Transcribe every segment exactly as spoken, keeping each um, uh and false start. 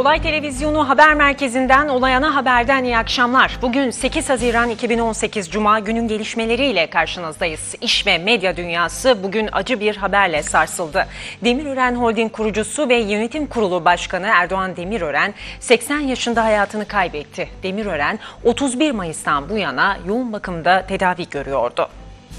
Olay Televizyonu Haber Merkezi'nden Olay Ana Haber'den iyi akşamlar. Bugün sekiz Haziran iki bin on sekiz Cuma, günün gelişmeleriyle karşınızdayız. İş ve medya dünyası bugün acı bir haberle sarsıldı. Demirören Holding kurucusu ve yönetim kurulu başkanı Erdoğan Demirören seksen yaşında hayatını kaybetti. Demirören otuz bir Mayıs'tan bu yana yoğun bakımda tedavi görüyordu.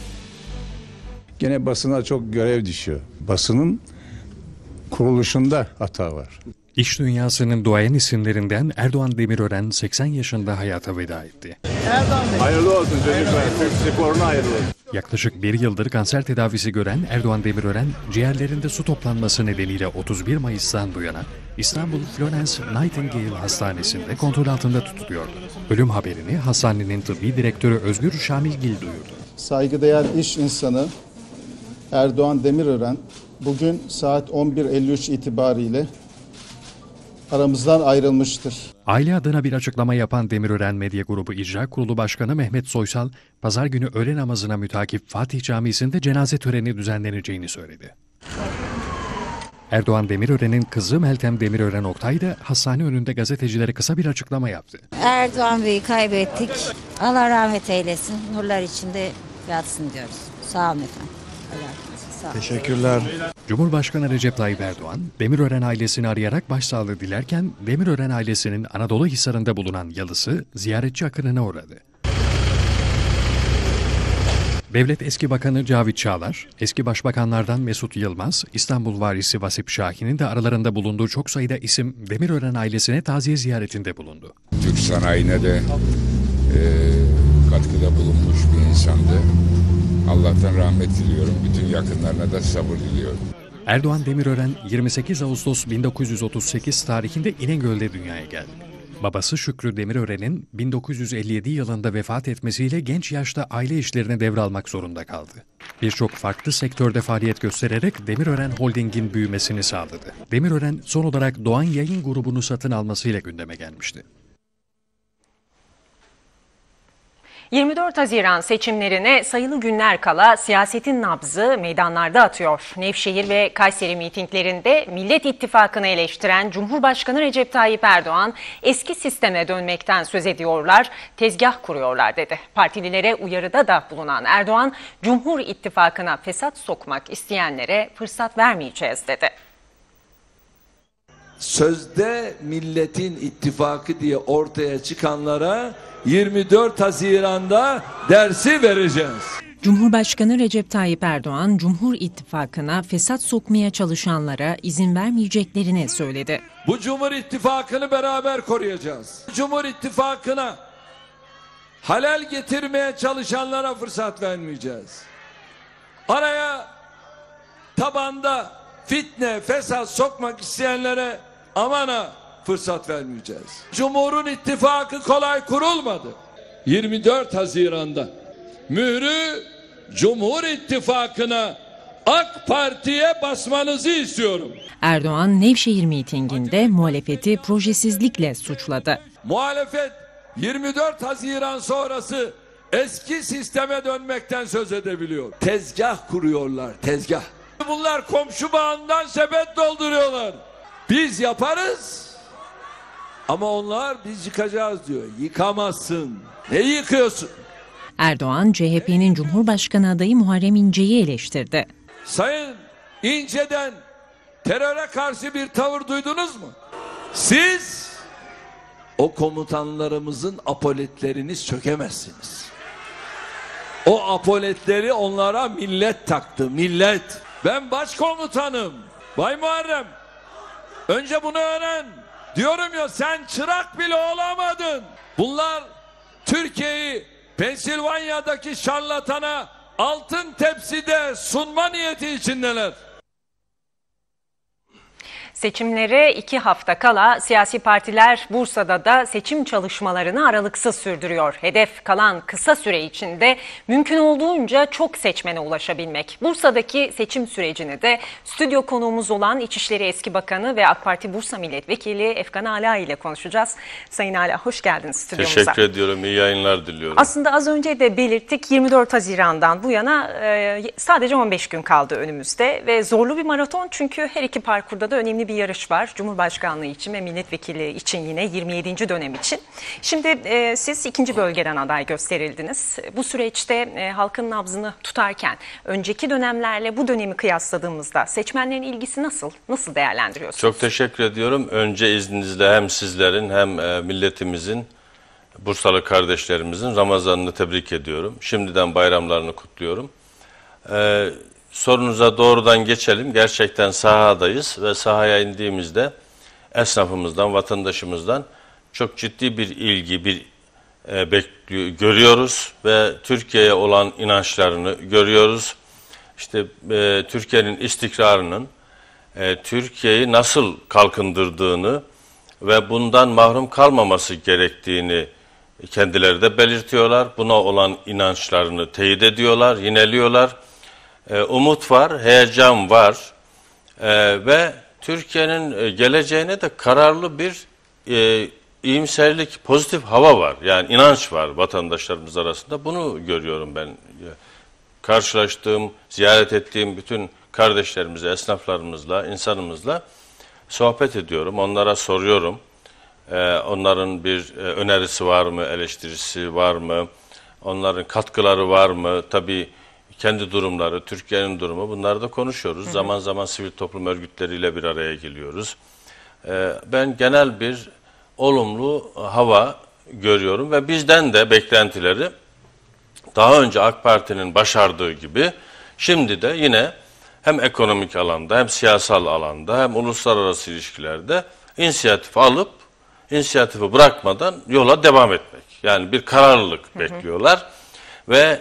Gene basına çok görev düşüyor. Basının kuruluşunda hata var. İş dünyasının duayen isimlerinden Erdoğan Demirören seksen yaşında hayata veda etti. Hayırlı olsun çocuklar. Türk sporuna hayırlı olsun. Yaklaşık bir yıldır kanser tedavisi gören Erdoğan Demirören, ciğerlerinde su toplanması nedeniyle otuz bir Mayıs'tan bu yana İstanbul Florence Nightingale Hastanesi'nde kontrol altında tutuluyordu. Ölüm haberini hastanenin tıbbi direktörü Özgür Şamilgil duyurdu. Saygıdeğer iş insanı Erdoğan Demirören bugün saat on bir elli üç itibariyle aramızdan ayrılmıştır. Aile adına bir açıklama yapan Demirören Medya Grubu İcra Kurulu Başkanı Mehmet Soysal, pazar günü öğle namazına mütakip Fatih Camisi'nde cenaze töreni düzenleneceğini söyledi. Erdoğan Demirören'in kızı Meltem Demirören Oktay da hastane önünde gazetecilere kısa bir açıklama yaptı. Erdoğan Bey'i kaybettik. Allah rahmet eylesin. Nurlar içinde yatsın diyoruz. Sağ olun efendim. Sağ olun. Teşekkürler. Cumhurbaşkanı Recep Tayyip Erdoğan, Demirören ailesini arayarak başsağlığı dilerken Demirören ailesinin Anadolu Hisarı'nda bulunan yalısı ziyaretçi akınına uğradı. Devlet Eski Bakanı Cavit Çağlar, eski başbakanlardan Mesut Yılmaz, İstanbul Valisi Vasip Şahin'in de aralarında bulunduğu çok sayıda isim Demirören ailesine taziye ziyaretinde bulundu. Türk sanayine de e, katkıda bulunmuş bir insandı. Allah'tan rahmet diliyorum. Bütün yakınlarına da sabır diliyorum. Erdoğan Demirören yirmi sekiz Ağustos bin dokuz yüz otuz sekiz tarihinde İnegöl'de dünyaya geldi. Babası Şükrü Demirören'in bin dokuz yüz elli yedi yılında vefat etmesiyle genç yaşta aile işlerini devralmak zorunda kaldı. Birçok farklı sektörde faaliyet göstererek Demirören Holding'in büyümesini sağladı. Demirören son olarak Doğan Yayın grubunu satın almasıyla gündeme gelmişti. yirmi dört Haziran seçimlerine sayılı günler kala siyasetin nabzı meydanlarda atıyor. Nevşehir ve Kayseri mitinglerinde Millet İttifakı'nı eleştiren Cumhurbaşkanı Recep Tayyip Erdoğan eski sisteme dönmekten söz ediyorlar, tezgah kuruyorlar dedi. Partililere uyarıda da bulunan Erdoğan, Cumhur İttifakı'na fesat sokmak isteyenlere fırsat vermeyeceğiz dedi. Sözde milletin ittifakı diye ortaya çıkanlara yirmi dört Haziran'da dersi vereceğiz. Cumhurbaşkanı Recep Tayyip Erdoğan, Cumhur İttifakı'na fesat sokmaya çalışanlara izin vermeyeceklerini söyledi. Bu Cumhur İttifakı'nı beraber koruyacağız. Cumhur İttifakı'na halal getirmeye çalışanlara fırsat vermeyeceğiz. Araya tabanda fitne, fesat sokmak isteyenlere aman ha fırsat vermeyeceğiz. Cumhur'un ittifakı kolay kurulmadı. yirmi dört Haziran'da mührü Cumhur İttifakı'na AK Parti'ye basmanızı istiyorum. Erdoğan Nevşehir mitinginde muhalefeti projesizlikle suçladı. Muhalefet yirmi dört Haziran sonrası eski sisteme dönmekten söz edebiliyor. Tezgah kuruyorlar, tezgah. Bunlar komşu bağından sepet dolduruyorlar. Biz yaparız. Ama onlar biz yıkacağız diyor. Yıkamazsın. Ne yıkıyorsun? Erdoğan, C H P'nin Cumhurbaşkanı adayı Muharrem İnce'yi eleştirdi. Sayın İnce'den teröre karşı bir tavır duydunuz mu? Siz o komutanlarımızın apoletlerini sökemezsiniz. O apoletleri onlara millet taktı, millet. Ben başkomutanım. Bay Muharrem, önce bunu öğren. Diyorum ya, sen çırak bile olamadın. Bunlar Türkiye'yi Pensilvanya'daki şarlatana altın tepside sunma niyeti içindeler. Seçimlere iki hafta kala siyasi partiler Bursa'da da seçim çalışmalarını aralıksız sürdürüyor. Hedef kalan kısa süre içinde mümkün olduğunca çok seçmene ulaşabilmek. Bursa'daki seçim sürecini de stüdyo konuğumuz olan İçişleri Eski Bakanı ve AK Parti Bursa Milletvekili Efkan Ala ile konuşacağız. Sayın Ala, hoş geldiniz stüdyomuza. Teşekkür ediyorum, iyi yayınlar diliyorum. Aslında az önce de belirttik, yirmi dört Haziran'dan bu yana e, sadece on beş gün kaldı önümüzde ve zorlu bir maraton, çünkü her iki parkurda da önemli önemli bir yarış var. Cumhurbaşkanlığı için ve milletvekili için yine yirmi yedinci dönem için. Şimdi e, siz ikinci bölgeden aday gösterildiniz. Bu süreçte e, halkın nabzını tutarken önceki dönemlerle bu dönemi kıyasladığımızda seçmenlerin ilgisi nasıl? Nasıl değerlendiriyorsunuz? Çok teşekkür ediyorum. Önce izninizle hem sizlerin hem e, milletimizin, Bursalı kardeşlerimizin Ramazan'ını tebrik ediyorum. Şimdiden bayramlarını kutluyorum. Ee, sorunuza doğrudan geçelim. Gerçekten sahadayız ve sahaya indiğimizde esnafımızdan, vatandaşımızdan çok ciddi bir ilgi, bir e, bekliyor, görüyoruz ve Türkiye'ye olan inançlarını görüyoruz. İşte e, Türkiye'nin istikrarının, e, Türkiye'yi nasıl kalkındırdığını ve bundan mahrum kalmaması gerektiğini kendileri de belirtiyorlar. Buna olan inançlarını teyit ediyorlar, yineliyorlar. Ee, umut var, heyecan var ee, ve Türkiye'nin geleceğine de kararlı bir e, iyimserlik, pozitif hava var. Yani inanç var vatandaşlarımız arasında. Bunu görüyorum ben. Karşılaştığım, ziyaret ettiğim bütün kardeşlerimizle, esnaflarımızla, insanımızla sohbet ediyorum. Onlara soruyorum. Ee, onların bir e, önerisi var mı, eleştirisi var mı, onların katkıları var mı? Tabii kendi durumları, Türkiye'nin durumu, bunları da konuşuyoruz. Hı hı. Zaman zaman sivil toplum örgütleriyle bir araya geliyoruz. Ee, ben genel bir olumlu hava görüyorum ve bizden de beklentileri daha önce AK Parti'nin başardığı gibi şimdi de yine hem ekonomik alanda hem siyasal alanda hem uluslararası ilişkilerde inisiyatif alıp inisiyatifi bırakmadan yola devam etmek. Yani bir kararlılık hı hı. bekliyorlar ve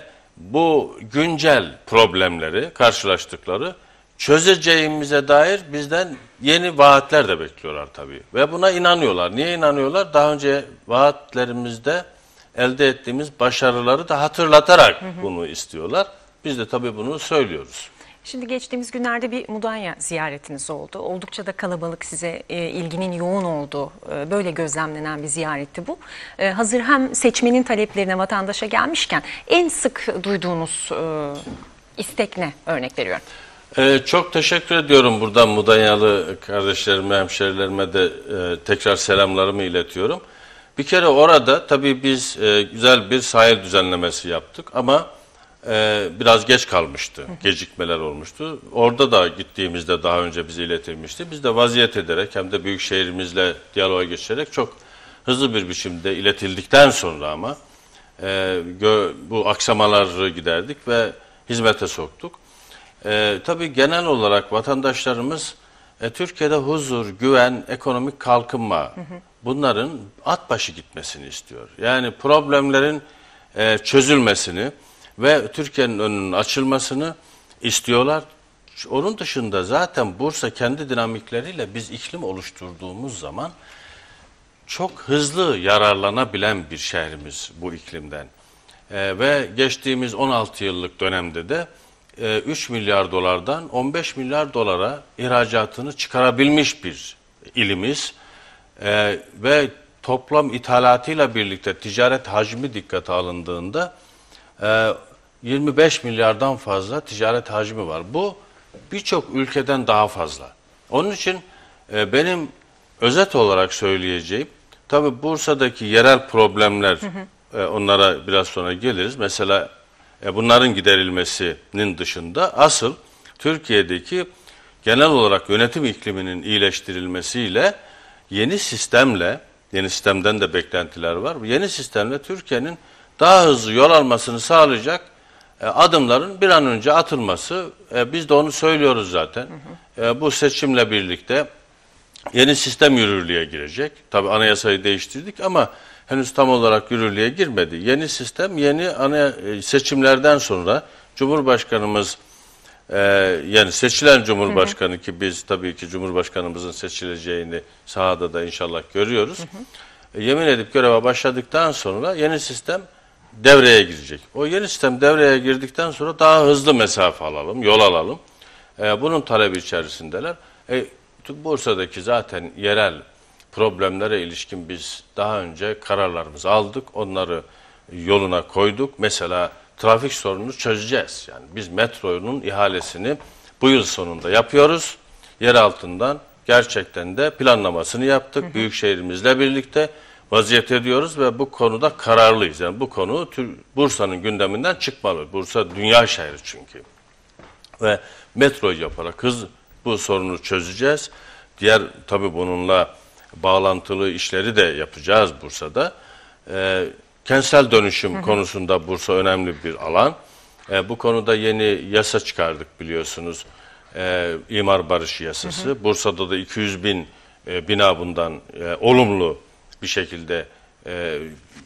bu güncel problemleri, karşılaştıkları çözeceğimize dair bizden yeni vaatler de bekliyorlar tabii. Ve buna inanıyorlar. Niye inanıyorlar? Daha önce vaatlerimizde elde ettiğimiz başarıları da hatırlatarak hı hı. bunu istiyorlar. Biz de tabii bunu söylüyoruz. Şimdi geçtiğimiz günlerde bir Mudanya ziyaretiniz oldu. Oldukça da kalabalık, size e, ilginin yoğun olduğu, e, böyle gözlemlenen bir ziyaretti bu. E, hazır hem seçmenin taleplerine vatandaşa gelmişken en sık duyduğunuz e, istek ne? Örnek veriyorum. Ee, çok teşekkür ediyorum. Buradan Mudanyalı kardeşlerime, hemşerilerime de e, tekrar selamlarımı iletiyorum. Bir kere orada tabii biz e, güzel bir sahil düzenlemesi yaptık ama Ee, biraz geç kalmıştı, gecikmeler olmuştu. Orada da gittiğimizde daha önce bize iletilmişti. Biz de vaziyet ederek hem de büyükşehirimizle diyaloğa geçerek çok hızlı bir biçimde iletildikten sonra ama e, gö, bu aksamaları giderdik ve hizmete soktuk. E, tabii genel olarak vatandaşlarımız e, Türkiye'de huzur, güven, ekonomik kalkınma hı hı. bunların at başı gitmesini istiyor. Yani problemlerin e, çözülmesini ve Türkiye'nin önünün açılmasını istiyorlar. Onun dışında zaten Bursa kendi dinamikleriyle biz iklim oluşturduğumuz zaman çok hızlı yararlanabilen bir şehrimiz bu iklimden. Ee, ve geçtiğimiz on altı yıllık dönemde de e, üç milyar dolardan on beş milyar dolara ihracatını çıkarabilmiş bir ilimiz. Ee, ve toplam ithalatıyla birlikte ticaret hacmi dikkate alındığında e, yirmi beş milyardan fazla ticaret hacmi var. Bu birçok ülkeden daha fazla. Onun için e, benim özet olarak söyleyeceğim, tabii Bursa'daki yerel problemler, hı hı. E, onlara biraz sonra geliriz. Mesela e, bunların giderilmesinin dışında asıl Türkiye'deki genel olarak yönetim ikliminin iyileştirilmesiyle yeni sistemle, yeni sistemden de beklentiler var. Yeni sistemle Türkiye'nin daha hızlı yol almasını sağlayacak adımların bir an önce atılması, biz de onu söylüyoruz zaten. Hı hı. Bu seçimle birlikte yeni sistem yürürlüğe girecek. Tabii anayasayı değiştirdik ama henüz tam olarak yürürlüğe girmedi. Yeni sistem, yeni ana seçimlerden sonra Cumhurbaşkanımız, yani seçilen Cumhurbaşkanı, hı hı. ki biz tabii ki Cumhurbaşkanımızın seçileceğini sahada da inşallah görüyoruz. Hı hı. Yemin edip göreve başladıktan sonra yeni sistem devreye girecek. O yeni sistem devreye girdikten sonra daha hızlı mesafe alalım, yol alalım. Ee, bunun talebi içerisindeler. E, Bursa'daki zaten yerel problemlere ilişkin biz daha önce kararlarımızı aldık. Onları yoluna koyduk. Mesela trafik sorununu çözeceğiz. Yani biz metronun ihalesini bu yıl sonunda yapıyoruz. Yer altından gerçekten de planlamasını yaptık. Hı hı. Büyükşehirimizle birlikte vaziyet ediyoruz ve bu konuda kararlıyız. Yani bu konu Bursa'nın gündeminden çıkmalı. Bursa dünya şehri çünkü. Ve metro yaparak hız bu sorunu çözeceğiz. Diğer tabii bununla bağlantılı işleri de yapacağız Bursa'da. Ee, kentsel dönüşüm hı hı. konusunda Bursa önemli bir alan. Ee, bu konuda yeni yasa çıkardık biliyorsunuz. Ee, İmar Barışı Yasası. Hı hı. Bursa'da da iki yüz bin e, bina bundan e, olumlu bir şekilde e,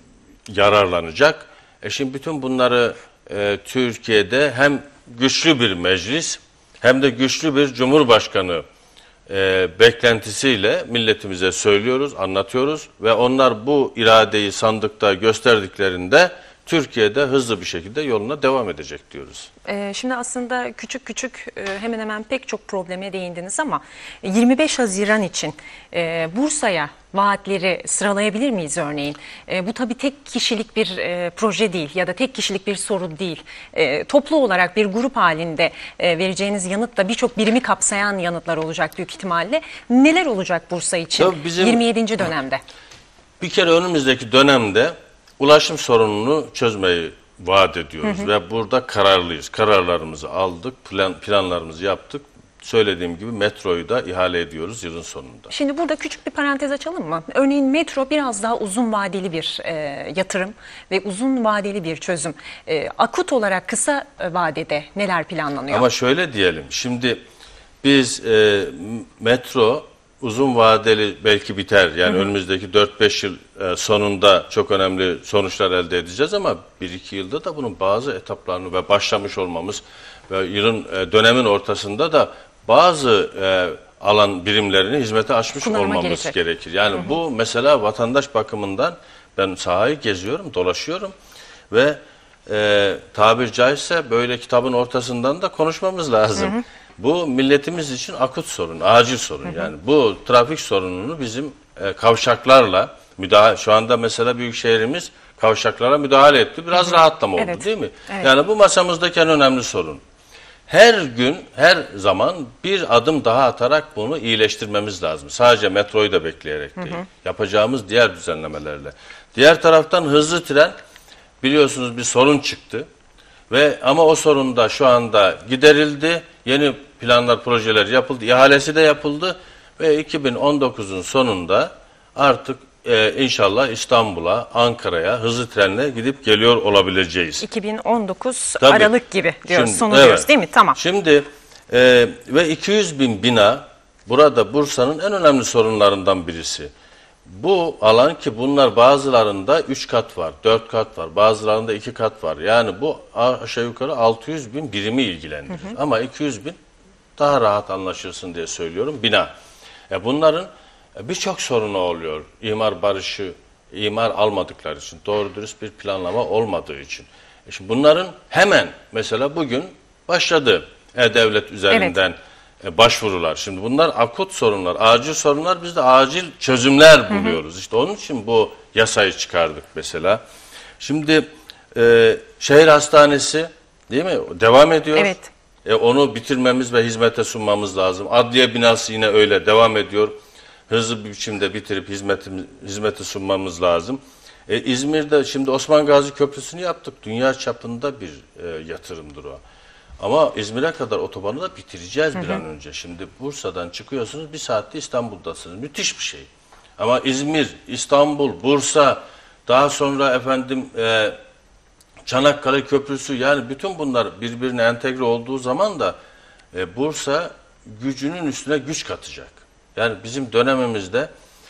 yararlanacak. E şimdi bütün bunları e, Türkiye'de hem güçlü bir meclis hem de güçlü bir cumhurbaşkanı e, beklentisiyle milletimize söylüyoruz, anlatıyoruz ve onlar bu iradeyi sandıkta gösterdiklerinde Türkiye'de hızlı bir şekilde yoluna devam edecek diyoruz. Ee, şimdi aslında küçük küçük hemen hemen pek çok probleme değindiniz ama yirmi beş Haziran için e, Bursa'ya vaatleri sıralayabilir miyiz örneğin? E, bu tabii tek kişilik bir e, proje değil ya da tek kişilik bir sorun değil. E, toplu olarak bir grup halinde e, vereceğiniz yanıt da birçok birimi kapsayan yanıtlar olacak büyük ihtimalle. Neler olacak Bursa için bizim, yirmi yedinci dönemde? Bir kere önümüzdeki dönemde ulaşım sorununu çözmeyi vaat ediyoruz hı hı. ve burada kararlıyız. Kararlarımızı aldık, plan, planlarımızı yaptık. Söylediğim gibi metroyu da ihale ediyoruz yılın sonunda. Şimdi burada küçük bir parantez açalım mı? Örneğin metro biraz daha uzun vadeli bir e, yatırım ve uzun vadeli bir çözüm. E, akut olarak kısa vadede neler planlanıyor? Ama şöyle diyelim, şimdi biz e, metro uzun vadeli belki biter. Yani hı hı. önümüzdeki dört beş yıl e, sonunda çok önemli sonuçlar elde edeceğiz ama bir iki yılda da bunun bazı etaplarını ve başlamış olmamız ve yılın e, dönemin ortasında da bazı e, alan birimlerini hizmete açmış Kullanıma olmamız gerekir. gerekir. Yani hı hı. bu mesela vatandaş bakımından ben sahayı geziyorum, dolaşıyorum ve e, tabir caizse böyle kitabın ortasından da konuşmamız lazım. Hı hı. Bu milletimiz için akut sorun, acil sorun. Hı hı. Yani bu trafik sorununu bizim e, kavşaklarla müdahale, şu anda mesela Büyükşehirimiz kavşaklara müdahale etti. Biraz hı hı. rahatlama oldu evet. değil mi? Evet. Yani bu masamızdaki en önemli sorun. Her gün, her zaman bir adım daha atarak bunu iyileştirmemiz lazım. Sadece metroyu da bekleyerek değil. Hı hı. Yapacağımız diğer düzenlemelerle. Diğer taraftan hızlı tren, biliyorsunuz bir sorun çıktı. Ve ama o sorun da şu anda giderildi. Yeni planlar, projeler yapıldı. İhalesi de yapıldı. Ve iki bin on dokuzun sonunda artık e, inşallah İstanbul'a, Ankara'ya hızlı trenle gidip geliyor olabileceğiz. iki bin on dokuz Tabii. Aralık gibi diyoruz. Şimdi, sonu evet. diyoruz değil mi? Tamam. Şimdi e, ve iki yüz bin bina burada Bursa'nın en önemli sorunlarından birisi. Bu alan ki bunlar bazılarında üç kat var, dört kat var, bazılarında iki kat var. Yani bu aşağı yukarı altı yüz bin birimi ilgilendirir. Hı hı. Ama iki yüz bin daha rahat anlaşılsın diye söylüyorum bina. E bunların birçok sorunu oluyor. İmar barışı, imar almadıkları için, doğru dürüst bir planlama olmadığı için. E şimdi bunların hemen mesela bugün başladı E-Devlet üzerinden. Evet. Başvurular. Şimdi bunlar akut sorunlar, acil sorunlar. Biz de acil çözümler buluyoruz. Hı hı. İşte onun için bu yasayı çıkardık mesela. Şimdi e, şehir hastanesi değil mi? Devam ediyor. Evet. E, onu bitirmemiz ve hizmete sunmamız lazım. Adliye binası yine öyle devam ediyor. Hızlı bir biçimde bitirip hizmeti, hizmeti sunmamız lazım. E, İzmir'de şimdi Osman Gazi Köprüsü'nü yaptık. Dünya çapında bir e, yatırımdır o. Ama İzmir'e kadar otobanı da bitireceğiz bir hı hı. an önce. Şimdi Bursa'dan çıkıyorsunuz, bir saatte İstanbul'dasınız. Müthiş bir şey. Ama İzmir, İstanbul, Bursa, daha sonra efendim e, Çanakkale Köprüsü, yani bütün bunlar birbirine entegre olduğu zaman da e, Bursa gücünün üstüne güç katacak. Yani bizim dönemimizde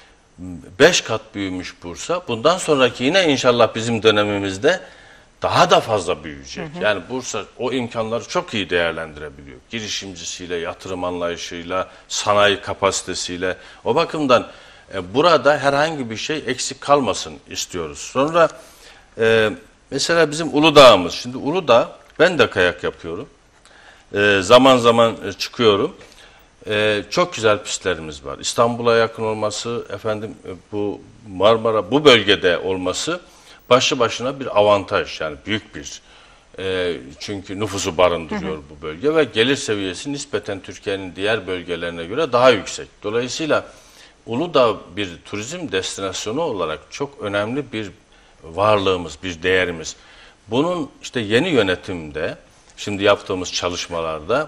beş kat büyümüş Bursa. Bundan sonraki yine inşallah bizim dönemimizde daha da fazla büyüyecek. Hı hı. Yani Bursa o imkanları çok iyi değerlendirebiliyor. Girişimcisiyle, yatırım anlayışıyla, sanayi kapasitesiyle. O bakımdan e, burada herhangi bir şey eksik kalmasın istiyoruz. Sonra e, mesela bizim Uludağ'ımız. Şimdi Uludağ, ben de kayak yapıyorum. E, zaman zaman e, çıkıyorum. E, çok güzel pistlerimiz var. İstanbul'a yakın olması, efendim e, bu Marmara bu bölgede olması başlı başına bir avantaj, yani büyük bir E, çünkü nüfusu barındırıyor hı hı. bu bölge ve gelir seviyesi nispeten Türkiye'nin diğer bölgelerine göre daha yüksek. Dolayısıyla Uludağ bir turizm destinasyonu olarak çok önemli bir varlığımız, bir değerimiz. Bunun işte yeni yönetimde, şimdi yaptığımız çalışmalarda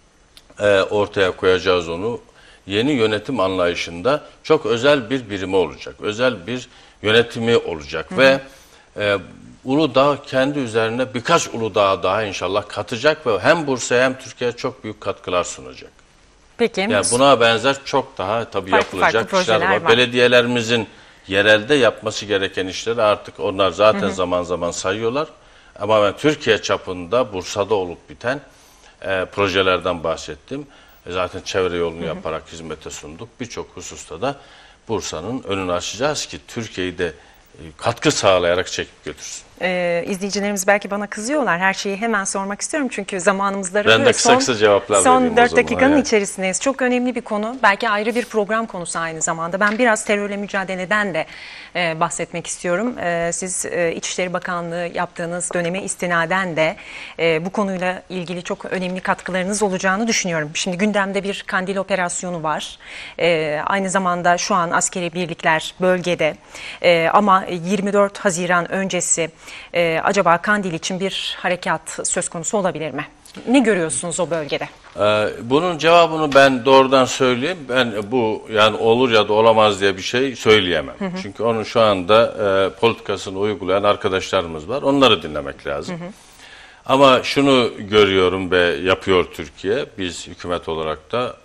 e, ortaya koyacağız onu. Yeni yönetim anlayışında çok özel bir birimi olacak, özel bir yönetimi olacak hı hı. ve e, Uludağ kendi üzerine birkaç Uludağ daha inşallah katacak ve hem Bursa'ya hem Türkiye'ye çok büyük katkılar sunacak. Peki. Yani buna benzer çok daha tabii farklı, yapılacak farklı işler var. var. Belediyelerimizin yerelde yapması gereken işleri artık onlar zaten hı hı. zaman zaman sayıyorlar. Ama ben Türkiye çapında Bursa'da olup biten e, projelerden bahsettim. E, zaten çevre yolunu hı hı. yaparak hizmete sunduk. Birçok hususta da Bursa'nın önünü açacağız ki Türkiye'yi de e, katkı sağlayarak çekip götürsün. Ee, izleyicilerimiz belki bana kızıyorlar. Her şeyi hemen sormak istiyorum çünkü zamanımız daralıyor. Ben de kısa kısa cevaplar son, vereyim son dört dakikanın yani. içerisindeyiz. Çok önemli bir konu. Belki ayrı bir program konusu aynı zamanda. Ben biraz terörle mücadeleden de e, bahsetmek istiyorum. E, siz e, İçişleri Bakanlığı yaptığınız döneme istinaden de e, bu konuyla ilgili çok önemli katkılarınız olacağını düşünüyorum. Şimdi gündemde bir Kandil operasyonu var. E, aynı zamanda şu an askeri birlikler bölgede e, ama yirmi dört Haziran öncesi Ee, acaba Kandil için bir harekat söz konusu olabilir mi? Ne görüyorsunuz o bölgede? Ee, bunun cevabını ben doğrudan söyleyeyim. Ben bu yani olur ya da olamaz diye bir şey söyleyemem. Hı hı. Çünkü onun şu anda e, politikasını uygulayan arkadaşlarımız var. Onları dinlemek lazım. Hı hı. Ama şunu görüyorum ve yapıyor Türkiye. Biz hükümet olarak da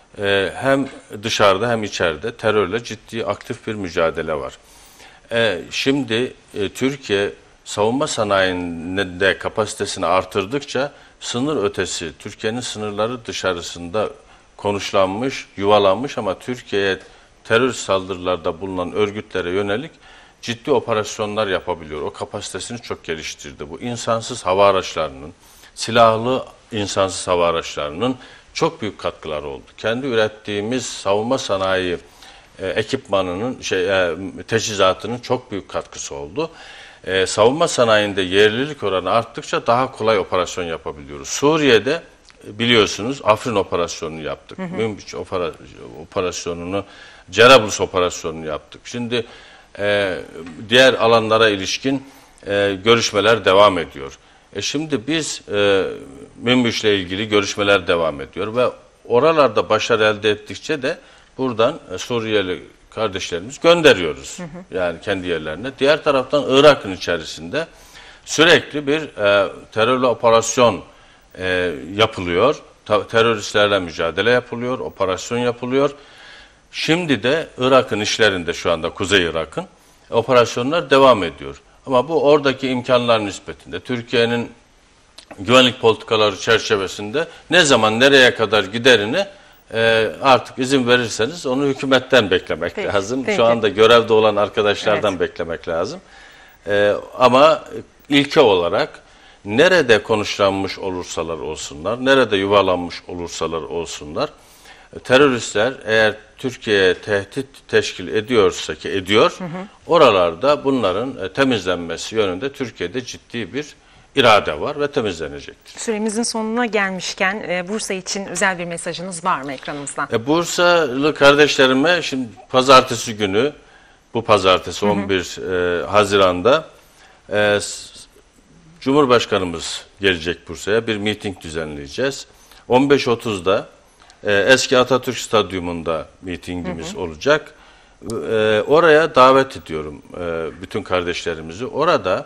e, hem dışarıda hem içeride terörle ciddi aktif bir mücadele var. E, şimdi e, Türkiye savunma sanayinde kapasitesini artırdıkça sınır ötesi, Türkiye'nin sınırları dışarısında konuşlanmış, yuvalanmış ama Türkiye'ye terör saldırılarda bulunan örgütlere yönelik ciddi operasyonlar yapabiliyor. O kapasitesini çok geliştirdi. Bu insansız hava araçlarının, silahlı insansız hava araçlarının çok büyük katkıları oldu. Kendi ürettiğimiz savunma sanayi e, ekipmanının, şey, e, teçhizatının çok büyük katkısı oldu. Ee, savunma sanayinde yerlilik oranı arttıkça daha kolay operasyon yapabiliyoruz. Suriye'de biliyorsunuz Afrin operasyonunu yaptık. Hı hı. Münbiç operasyonunu, Cerablus operasyonunu yaptık. Şimdi e, diğer alanlara ilişkin e, görüşmeler devam ediyor. E şimdi biz e, Münbiç'le ilgili görüşmeler devam ediyor ve oralarda başarı elde ettikçe de buradan e, Suriyeli kardeşlerimiz gönderiyoruz. Hı hı. Yani kendi yerlerine. Diğer taraftan Irak'ın içerisinde sürekli bir e, terörle operasyon e, yapılıyor. Ta, teröristlerle mücadele yapılıyor, operasyon yapılıyor. Şimdi de Irak'ın işlerinde şu anda Kuzey Irak'ın operasyonlar devam ediyor. Ama bu oradaki imkanlar nispetinde Türkiye'nin güvenlik politikaları çerçevesinde ne zaman nereye kadar giderini Ee, artık izin verirseniz onu hükümetten beklemek peki, lazım. Peki. Şu anda görevde olan arkadaşlardan evet. beklemek lazım. Ee, ama ilke olarak nerede konuşlanmış olursalar olsunlar, nerede yuvalanmış olursalar olsunlar, teröristler eğer Türkiye'ye tehdit teşkil ediyorsa ki ediyor, hı hı. oralarda bunların temizlenmesi yönünde Türkiye'de ciddi bir irade var ve temizlenecektir. Süremizin sonuna gelmişken e, Bursa için özel bir mesajınız var mı ekranımızdan? E, Bursalı kardeşlerime şimdi pazartesi günü, bu pazartesi hı hı. on bir e, Haziran'da e, Cumhurbaşkanımız gelecek Bursa'ya, bir miting düzenleyeceğiz. on beş otuzda e, eski Atatürk Stadyumunda mitingimiz hı hı. olacak. E, oraya davet ediyorum e, bütün kardeşlerimizi. Orada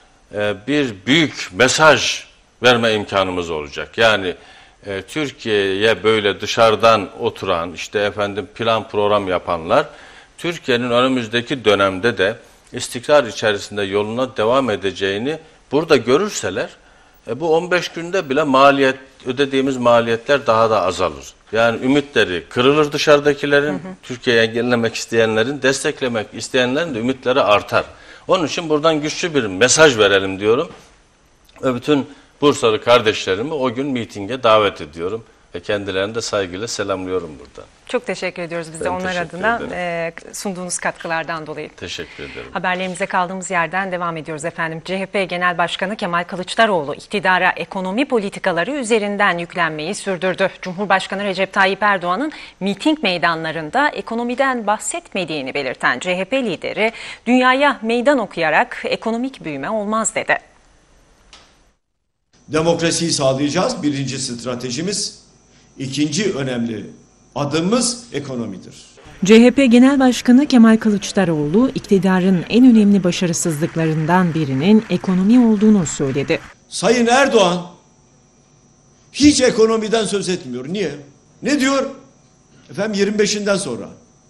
bir büyük mesaj verme imkanımız olacak. Yani e, Türkiye'ye böyle dışarıdan oturan, işte efendim plan program yapanlar, Türkiye'nin önümüzdeki dönemde de istikrar içerisinde yoluna devam edeceğini burada görürseler, e, bu on beş günde bile maliyet ödediğimiz maliyetler daha da azalır. Yani ümitleri kırılır dışarıdakilerin, Türkiye'yi engellemek isteyenlerin, desteklemek isteyenlerin de ümitleri artar. Onun için buradan güçlü bir mesaj verelim diyorum. Ve bütün Bursalı kardeşlerimi o gün mitinge davet ediyorum. ve kendilerini de saygıyla selamlıyorum buradan. Çok teşekkür ediyoruz biz de Ben onlar teşekkür adına ederim. e, sunduğunuz katkılardan dolayı. Teşekkür ederim. Haberlerimize kaldığımız yerden devam ediyoruz efendim. C H P Genel Başkanı Kemal Kılıçdaroğlu iktidara ekonomi politikaları üzerinden yüklenmeyi sürdürdü. Cumhurbaşkanı Recep Tayyip Erdoğan'ın miting meydanlarında ekonomiden bahsetmediğini belirten C H P lideri dünyaya meydan okuyarak ekonomik büyüme olmaz dedi. Demokrasiyi sağlayacağız. Birinci stratejimiz. İkinci önemli adımımız ekonomidir. C H P Genel Başkanı Kemal Kılıçdaroğlu, iktidarın en önemli başarısızlıklarından birinin ekonomi olduğunu söyledi. Sayın Erdoğan hiç ekonomiden söz etmiyor. Niye? Ne diyor? Efendim yirmi beşinden sonra.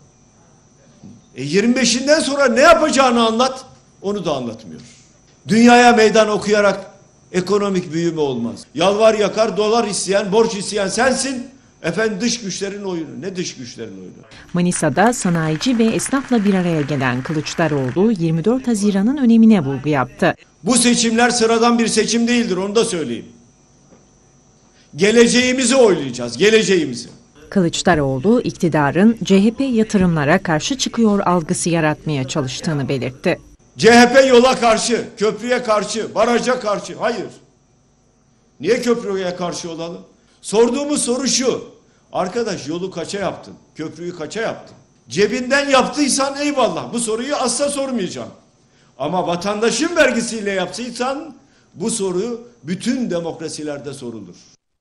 E yirmi beşinden sonra ne yapacağını anlat. Onu da anlatmıyor. Dünyaya meydan okuyarak ekonomik büyüme olmaz. Yalvar yakar dolar isteyen, borç isteyen sensin. Efendim dış güçlerin oyunu. Ne dış güçlerin oyunu? Manisa'da sanayici ve esnafla bir araya gelen Kılıçdaroğlu, yirmi dört Haziran'ın önemine vurgu yaptı. Bu seçimler sıradan bir seçim değildir, onu da söyleyeyim. Geleceğimizi oylayacağız, geleceğimizi. Kılıçdaroğlu, iktidarın C H P yatırımlara karşı çıkıyor algısı yaratmaya çalıştığını belirtti. C H P yola karşı, köprüye karşı, baraja karşı. Hayır. Niye köprüye karşı olalım? Sorduğumuz soru şu. Arkadaş yolu kaça yaptın? Köprüyü kaça yaptın? Cebinden yaptıysan eyvallah. Bu soruyu asla sormayacağım. Ama vatandaşın vergisiyle yaptıysan bu soru bütün demokrasilerde sorulur.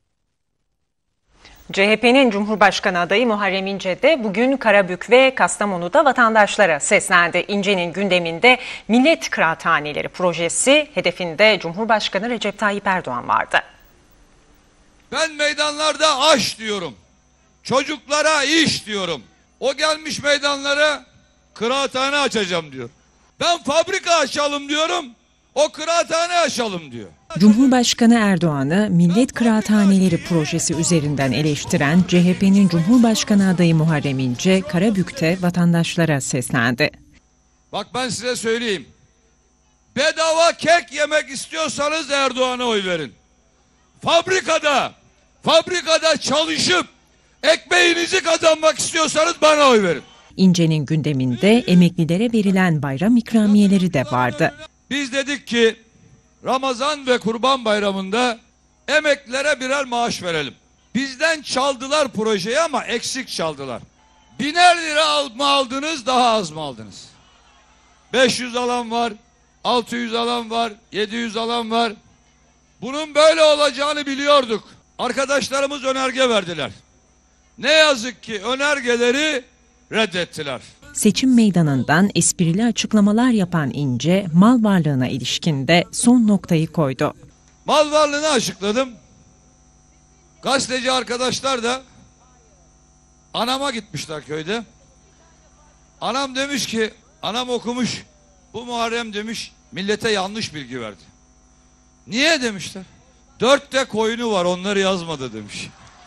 C H P'nin Cumhurbaşkanı adayı Muharrem İnce de bugün Karabük ve Kastamonu'da vatandaşlara seslendi. İnce'nin gündeminde Millet Kıraathaneleri projesi, hedefinde Cumhurbaşkanı Recep Tayyip Erdoğan vardı. Ben meydanlarda aş diyorum. Çocuklara iş diyorum. O gelmiş meydanlara kıraathane açacağım diyor. Ben fabrika açalım diyorum. O kıraathane açalım diyor. Cumhurbaşkanı Erdoğan'ı Millet Kıraathaneleri projesi üzerinden eleştiren C H P'nin Cumhurbaşkanı adayı Muharrem İnce, Karabük'te vatandaşlara seslendi. Bak ben size söyleyeyim. Bedava kek yemek istiyorsanız Erdoğan'a oy verin. Fabrikada, fabrikada çalışıp ekmeğinizi kazanmak istiyorsanız bana oy verin. İnce'nin gündeminde emeklilere verilen bayram ikramiyeleri de vardı. Biz dedik ki Ramazan ve Kurban Bayramı'nda emeklilere birer maaş verelim. Bizden çaldılar projeyi ama eksik çaldılar. Biner lira mı aldınız, daha az mı aldınız? beş yüz alan var, altı yüz alan var, yedi yüz alan var. Bunun böyle olacağını biliyorduk. Arkadaşlarımız önerge verdiler. Ne yazık ki önergeleri reddettiler. Seçim meydanından esprili açıklamalar yapan İnce, mal varlığına ilişkin de son noktayı koydu. Mal varlığını açıkladım. Gazeteci arkadaşlar da anama gitmişler köyde. Anam demiş ki, anam okumuş, bu Muharrem demiş millete yanlış bilgi verdi. Niye demişler? Dörtte koyunu var, onları yazmadı demiş.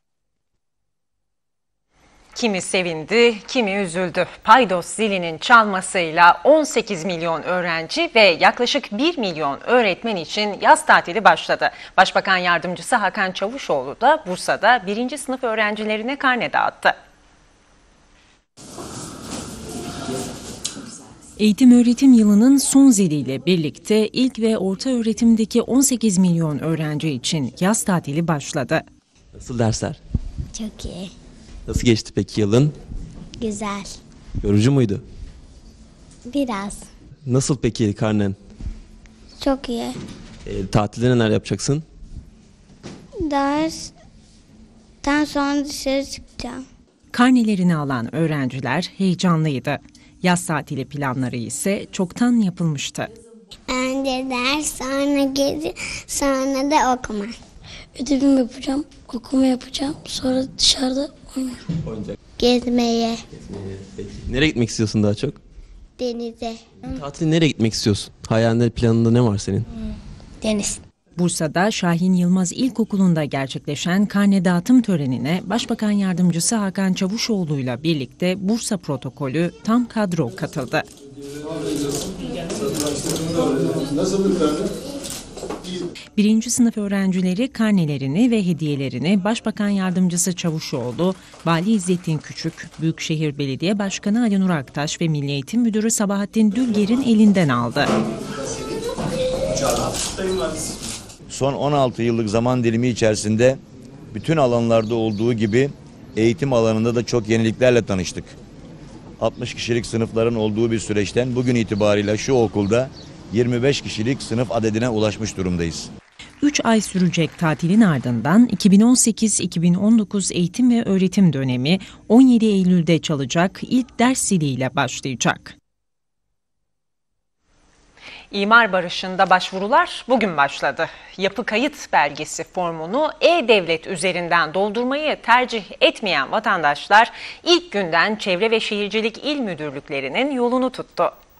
Kimi sevindi, kimi üzüldü. Paydos zilinin çalmasıyla on sekiz milyon öğrenci ve yaklaşık bir milyon öğretmen için yaz tatili başladı. Başbakan Yardımcısı Hakan Çavuşoğlu da Bursa'da birinci sınıf öğrencilerine karne dağıttı. Eğitim öğretim yılının son ziliyle birlikte ilk ve orta öğretimdeki on sekiz milyon öğrenci için yaz tatili başladı. Nasıl dersler? Çok iyi. Nasıl geçti peki yılın? Güzel. Yorucu muydu? Biraz. Nasıl peki karnen? Çok iyi. E, tatilde neler yapacaksın? Dersten sonra dışarı çıkacağım. Karnelerini alan öğrenciler heyecanlıydı. Yaz tatili planları ise çoktan yapılmıştı. Önce ders, sonra gezi, sonra da okuma. Ödevimi yapacağım, okuma yapacağım, sonra dışarıda oynayacağım. Gezmeye. Gezmeye. Peki. Nereye gitmek istiyorsun daha çok? Denize. Tatil nereye gitmek istiyorsun? Hayalinde, planında ne var senin? Deniz. Bursa'da Şahin Yılmaz İlkokulu'nda gerçekleşen karne dağıtım törenine Başbakan Yardımcısı Hakan Çavuşoğlu'yla birlikte Bursa protokolü tam kadro katıldı. Nasıl bir karne? Birinci sınıf öğrencileri karnelerini ve hediyelerini Başbakan Yardımcısı Çavuşoğlu, Vali İzzettin Küçük, Büyükşehir Belediye Başkanı Ali Nur Aktaş ve Milli Eğitim Müdürü Sabahattin Dülger'in elinden aldı. Son on altı yıllık zaman dilimi içerisinde bütün alanlarda olduğu gibi eğitim alanında da çok yeniliklerle tanıştık. altmış kişilik sınıfların olduğu bir süreçten bugün itibariyle şu okulda yirmi beş kişilik sınıf adedine ulaşmış durumdayız. üç ay sürecek tatilin ardından iki bin on sekiz iki bin on dokuz eğitim ve öğretim dönemi on yedi Eylül'de çalacak ilk ders ziliyle başlayacak. İmar barışında başvurular bugün başladı. Yapı kayıt belgesi formunu e-devlet üzerinden doldurmayı tercih etmeyen vatandaşlar ilk günden Çevre ve Şehircilik İl Müdürlüklerinin yolunu tuttu.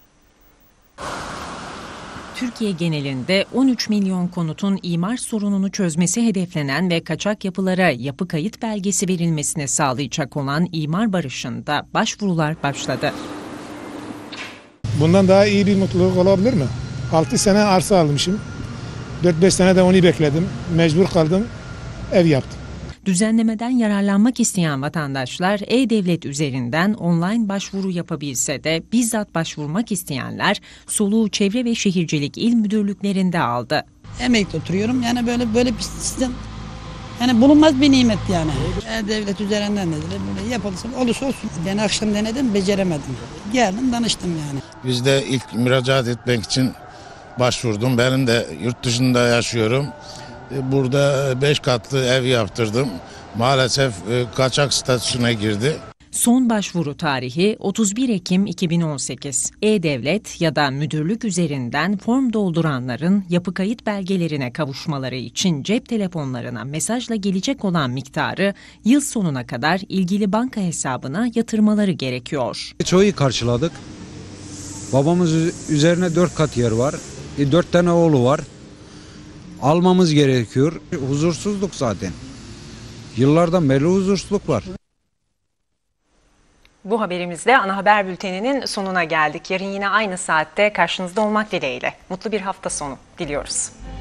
Türkiye genelinde on üç milyon konutun imar sorununu çözmesi hedeflenen ve kaçak yapılara yapı kayıt belgesi verilmesine sağlayacak olan imar barışında başvurular başladı. Bundan daha iyi bir mutluluk olabilir mi? altı sene arsa almışım. dört beş sene de onu bekledim. Mecbur kaldım. Ev yaptım. Düzenlemeden yararlanmak isteyen vatandaşlar e-devlet üzerinden online başvuru yapabilse de bizzat başvurmak isteyenler soluğu Çevre ve Şehircilik İl Müdürlüklerinde aldı. Emekli oturuyorum. Yani böyle böyle bir sistem yani bulunmaz bir nimet yani. E-devlet üzerinden dediler. Böyle yapılsın olursa olsun. Ben akşam denedim beceremedim. Geldim danıştım yani. Biz de ilk müracaat etmek için başvurdum. Benim de yurt dışında yaşıyorum. Burada beş katlı ev yaptırdım. Maalesef kaçak statüsüne girdi. Son başvuru tarihi otuz bir Ekim iki bin on sekiz. E-Devlet ya da müdürlük üzerinden form dolduranların yapı kayıt belgelerine kavuşmaları için cep telefonlarına mesajla gelecek olan miktarı yıl sonuna kadar ilgili banka hesabına yatırmaları gerekiyor. Çoğu karşıladık. Babamız üzerine dört kat yer var. E, dört tane oğlu var. Almamız gerekiyor. Huzursuzluk zaten. Yıllardan beri huzursuzluk var. Bu haberimizle ana haber bülteninin sonuna geldik. Yarın yine aynı saatte karşınızda olmak dileğiyle. Mutlu bir hafta sonu diliyoruz.